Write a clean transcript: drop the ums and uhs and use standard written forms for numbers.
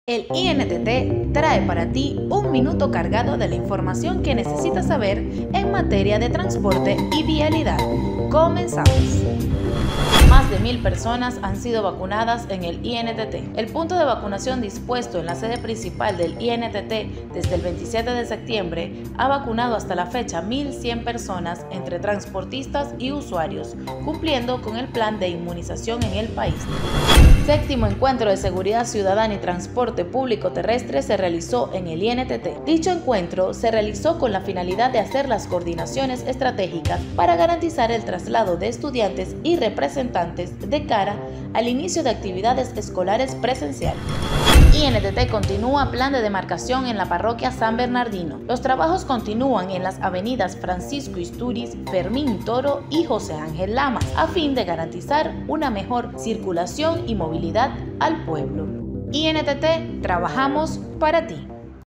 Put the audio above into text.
El INTT trae para ti un minuto cargado de la información que necesitas saber en materia de transporte y vialidad. Comenzamos. Más de 1.000 personas han sido vacunadas en el INTT. El punto de vacunación dispuesto en la sede principal del INTT desde el 27 de septiembre ha vacunado hasta la fecha 1.100 personas entre transportistas y usuarios, cumpliendo con el plan de inmunización en el país. Séptimo encuentro de seguridad ciudadana y transporte público terrestre se realizó en el INTT. Dicho encuentro se realizó con la finalidad de hacer las coordinaciones estratégicas para garantizar el traslado de estudiantes y representantes de cara al inicio de actividades escolares presenciales. INTT continúa plan de demarcación en la parroquia San Bernardino. Los trabajos continúan en las avenidas Francisco Isturiz, Fermín Toro y José Ángel Lamas, a fin de garantizar una mejor circulación y movilidad al pueblo. INTT, trabajamos para ti.